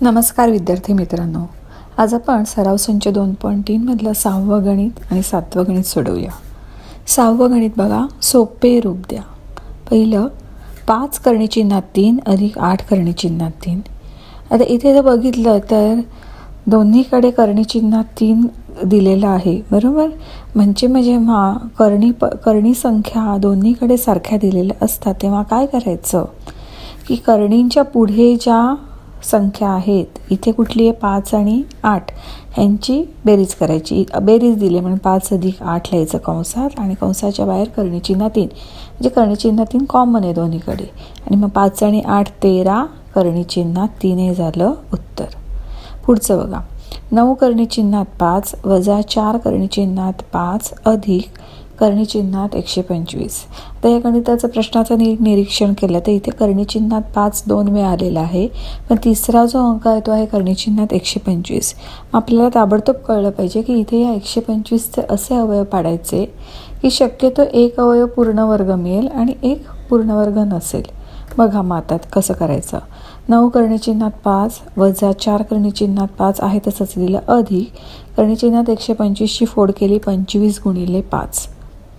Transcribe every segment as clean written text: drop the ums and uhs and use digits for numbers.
नमस्कार विद्यार्थी मित्रांनो, आज आपण सराव संच 2.3 मधलं 6वं गणित आणि 7वं गणित सोडवूया. 6वं गणित बघा, सोपे रूप द्या. पहिलं 5 करणी चिन्हात 3 अधिक 8 करणी चिन्हात 3. आता इथे जर बघितलं तर दोन्हीकडे करणी चिन्हात 3 दिलेलं आहे, बरोबर. म्हणजे जेव्हा करणी संख्या दोन्हीकडे सारख्या दिलेल्या असतात तेव्हा काय करायचं की करणींच्या पुढे ज्या संख्या आहेत, इथे कुठली आहे 5 आणि 8, ह्यांची बेरीज करायची. बेरीज दिली म्हणून 5 अधिक 8 लिहायचं कंसात आणि कंसाच्या बाहेर करणी चिन्ह 3, म्हणजे करणी चिन्ह 3 कॉमन आहे दोन्हीकडे. आणि मग 5 आणि 8 13, करणी चिन्हात 3 हे झालं उत्तर. पुढचं बघा, 9 करणी चिन्हात 5 वजा 4 करणी चिन्हात 5 अधिक करणी चिन्हात 125. तर या गणिताचं प्रश्नाचं निरीक्षण केलं तर इथे करणी चिन्हात 5 2 वेळा आलेला आहे, पण तिसरा जो अंक आहे तो आहे करणी चिन्हात 125. आपल्याला ताबडतोब कळलं पाहिजे की इथे या 125चे असे अवयव पाडायचे की शक्यतो एक अवयव पूर्ण वर्ग मिळेल आणि एक पूर्ण वर्ग नसेल. बघा मग आता कसं करायचं. 9 करणी चिन्हात 5 वजा 4 करणी चिन्हात 5 आहे तसंच लिहिलं अधिक करणी चिन्हात 125ची फोड केली 25 गुणिले 5.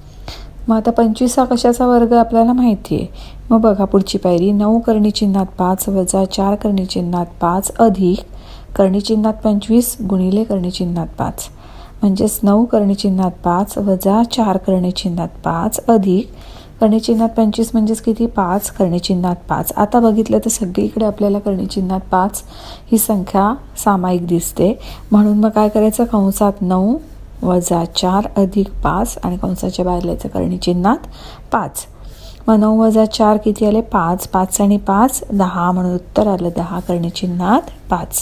मग आता 25 हा कशाचा वर्ग आपल्याला माहिती आहे. मग बघा पुढची पायरी, 9 करणी चिन्हात 5 वजा 4 करणी चिन्हात 5 अधिक करणी चिन्हात 25 गुणिले करणी चिन्हात 5. म्हणजेच 9 करणी चिन्हात 5 वजा 4 करणी चिन्हात 5 अधिक करणी चिन्हात 25 म्हणजेच किती 5 करणी चिन्हात 5. आता बघितलं तर सगळीकडे आपल्याला करणी चिन्हात 5 ही संख्या सामायिक दिसते, म्हणून मग काय करायचं, कंसात 9 वजा 4 अधिक 5 आणि कंसाच्या बाहेर लिहायचं करणी चिन्हात 5. मग 9 वजा 4 किती आले 5, 5 आणि 5 10, म्हणून उत्तर आलं 10 करणी चिन्हात 5.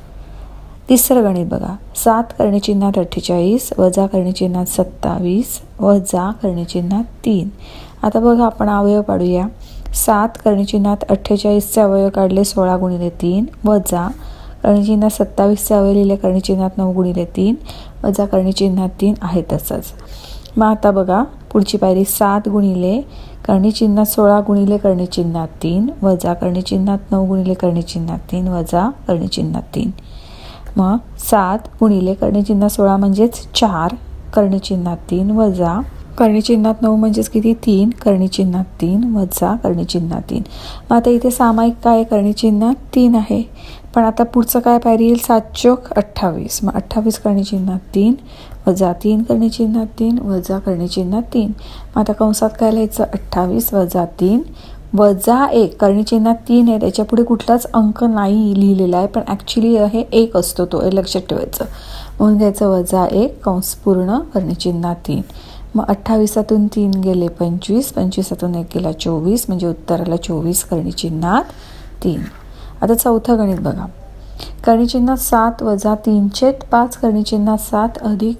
तिसरं गणित बघा, 7 करणी चिन्हात 48 वजा करणी चिन्हात 27 वजा करणी चिन्हात 3. आता बघा आपण अवयव पाडूया. 7 करणी चिन्हात 48चे अवयव काढले 16 गुणिले 3 वजा करणी चिन्हात 27चे अवयव लिहिले करणी चिन्हात 9 गुणिले 3 वजा करणी चिन्हात 3 आहे तसंच. मग आता बघा पुढची पायरी, 7 गुणिले करणी चिन्हात 16 गुणिले करणी चिन्हात 3 वजा करणी चिन्हात 9 गुणिले करणी चिन्हात 3 वजा करणी चिन्हात 3. मग 7 गुणिले करणी चिन्हात 16 म्हणजेच 4 करणी चिन्हात 3 वजा करणी चिन्हात 9 म्हणजेच किती 3 करणी चिन्हात 3 वजा करणी चिन्हात 3. मग आता इथे सामायिक काय करणी चिन्हात 3 आहे, पण आता पुढचं काय पायरी येईल 7 चोक 28. मग 28 करणी चिन्हात 3 वजा 3 करणी चिन्हात 3 वजा करणी चिन्हात 3. मग आता कंसात काय लिहायचं 28 वजा 3 वजा 1 करणी चिन्हात 3 आहे, त्याच्या पुढे कुठलाच अंक नाही लिहिलेला आहे, पण ॲक्च्युली हे 1 असतो, तो लक्षात ठेवायचं. म्हणून घ्यायचं वजा 1 कंस पूर्ण करणी चिन्हात 3. मग 28तून 3 गेले 25, 25तून 1 गेला 24, म्हणजे उत्तर आलं 24 करणी चिन्हात 3. आता चौथं गणित बघा, करणी चिन्हात 7 वजा 3/5 करणी चिन्हात 7 अधिक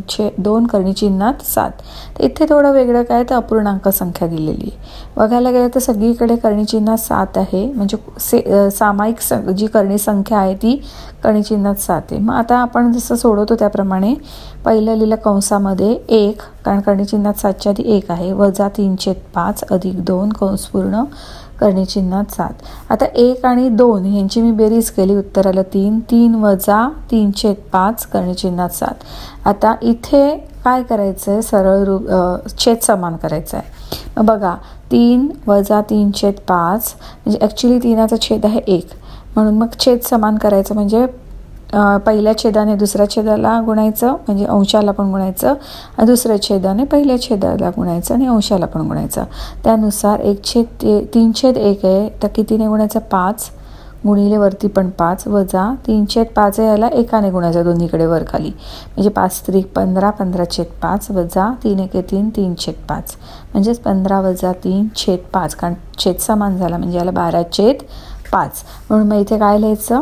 2 करणी चिन्हात 7. तर इथे थोडं वेगळं काय तर अपूर्णांक संख्या दिलेली आहे. बघायला गेलं तर सगळीकडे करणी चिन्हात 7 आहे, म्हणजे सामायिक जी करणी संख्या आहे ती करणी चिन्हात 7 आहे. मग आता आपण जसं सोडवतो त्याप्रमाणे पहिलं लिहिलं कंसामध्ये 1, कारण करणी चिन्हात 7च्या आधी 1 आहे, वजा 3/5 अधिक 2 कंस पूर्ण करणी चिन्हात 7. आता 1 आणि 2 यांची मी बेरीज केली, उत्तर आलं 3. 3 वजा 3/5 करणी चिन्हात 7. आता इथे काय करायचं आहे, सरळ रूप छेद समान करायचं आहे. मग बघा 3 वजा 3/5 म्हणजे ॲक्च्युली 3चा छेद आहे 1, म्हणून मग छेद समान करायचं, म्हणजे पहिल्या छेदाने दुसऱ्या छेदाला गुणायचं, म्हणजे अंशाला पण गुणायचं, आणि दुसऱ्या छेदाने पहिल्या छेदाला गुणायचं आणि अंशाला पण गुणायचं. त्यानुसार 3/1 आहे, तर कितीने गुणायचं 5 गुणिले वरती पण 5 वजा 3/5 याला एकाने गुणायचं दोन्हीकडे वर खाली, म्हणजे 5×3 15, 15/5 वजा 3×1 3, 3/5 म्हणजेच 15 वजा 3/5, कारण छेद समान झाला म्हणजे याला 12/5. म्हणून मग इथे काय लिहायचं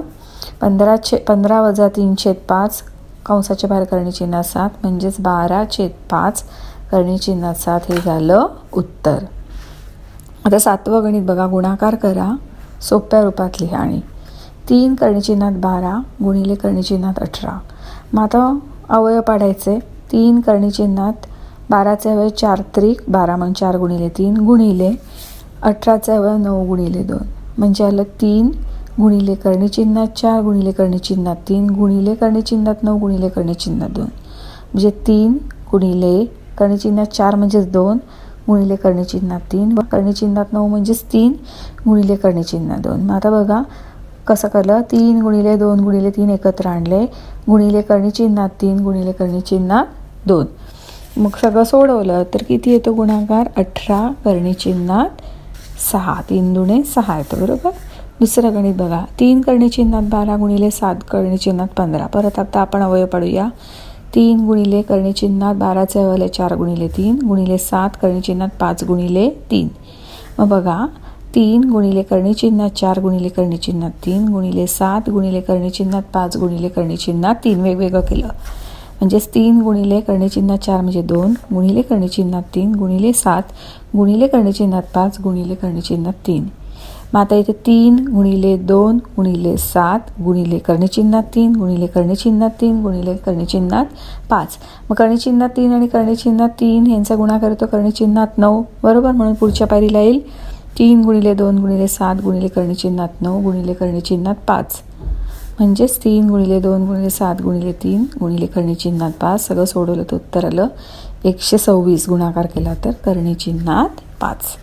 15 वजा 3/5 कंसाच्या बाहेर करणी चिन्हात 7 म्हणजेच 12/5 करणी चिन्हात 7 हे झालं उत्तर. आता 7वं गणित बघा, गुणाकार करा, सोप्या रूपात लिहा आणि 3 करणी चिन्हात 12 गुणिले करणी चिन्हात 18. मग आता अवयव पाडायचे. 3 करणी चिन्हात 12चे अवयव 4×3 12 म्हणून 4 गुणिले 3 गुणिले 18चे अवयव 9 गुणिले 2, म्हणजे आलं 3 गुणिले करणी चिन्हात 4 गुणिले करणी चिन्हात 3 गुणिले करणी चिन्हात 9 गुणिले करणी चिन्हात 2 म्हणजे 3 गुणिले करणी चिन्हात 4 म्हणजेच 2 गुणिले करणी चिन्हात 3 व करणी चिन्हात 9 म्हणजेच 3 गुणिले करणी चिन्हात 2. मग आता बघा कसं केलं, 3 गुणिले 2 गुणिले 3 एकत्र आणले, गुणिले करणी चिन्हात 3 गुणिले करणी चिन्हात 2. मग सगळं सोडवलं तर किती येतो गुणाकार, 18 करणी चिन्हात 6. 3 दुणे 6 येतो बरोबर. दुसरं गणित बघा, 3 करणी चिन्हात 12 गुणिले 7 करणी चिन्हात 15. परत आता आपण अवयव पाडूया. 3 गुणिले करणी चिन्हात 12चे अवयव 4 गुणिले 3 गुणिले 7 करणी चिन्हात 5 गुणिले 3. मग बघा 3 गुणिले करणी चिन्हात 4 गुणिले करणी चिन्हात 3 गुणिले 7 गुणिले करणी चिन्हात 5 गुणिले करणी चिन्हात 3 वेगवेगळं केलं. म्हणजेच 3 गुणिले करणी चिन्हात 4 म्हणजे 2 गुणिले करणी चिन्हात 3 गुणिले 7 गुणिले करणी चिन्हात 5 गुणिले करणी चिन्हात 3. मग आता इथे 3 गुणिले 2 गुणिले 7 गुणिले करणी चिन्हात 3 गुणिले करणी चिन्हात 3 गुणिले करणी चिन्हात 5. मग करणी चिन्हात 3 आणि करणी चिन्हात 3 यांचा गुणाकार होतो करणी चिन्हात 9 बरोबर. म्हणून पुढच्या पायरीला येईल 3 गुणिले 2 गुणिले 7 गुणिले करणी चिन्हात 9 गुणिले करणी चिन्हात 5 म्हणजेच 3 गुणिले 2 गुणिले 7 गुणिले 3 गुणिले करणी चिन्हात 5. सगळं सोडवलं तर उत्तर आलं 126. गुणाकार केला तर करणी चिन्हात 5.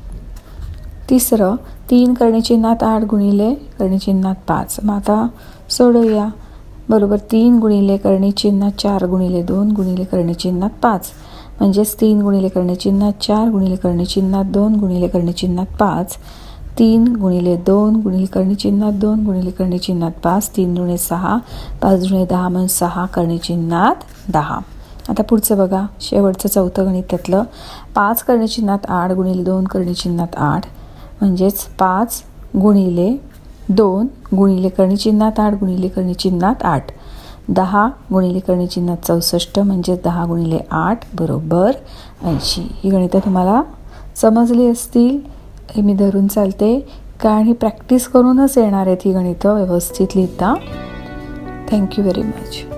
तिसरं 3 करणी चिन्हात 8 गुणिले करणी चिन्हात 5. मग आता सोडवूया. बरोबर 3 गुणिले करणी चिन्हात 4 गुणिले 2 गुणिले करणी चिन्हात 5 म्हणजेच 3 गुणिले करणी चिन्हात 4 गुणिले करणी चिन्हात 2 गुणिले करणी चिन्हात 5. 3 गुणिले 2 गुणिले करणी चिन्हात 2 गुणिले करणी चिन्हात 5. 3 दुणे 6 5 दुणे 10 म्हणजे 6 करणी चिन्हात 10. आता पुढचं बघा, शेवटचं चौथं गणित त्यातलं 5 करणी चिन्हात 8 गुणिले 2 करणी चिन्हात 8 म्हणजेच 5 गुणिले 2 गुणिले करणी चिन्हात 8 गुणिले करणी चिन्हात 8. 10 गुणिले करणी चिन्हात 64 म्हणजे 10 गुणिले 8 बरोबर 80. ही गणितं तुम्हाला समजली असतील हे मी धरून चालते, कारण ही प्रॅक्टिस करूनच येणार आहेत ही गणितं व्यवस्थित लिहिता. Thank you very much.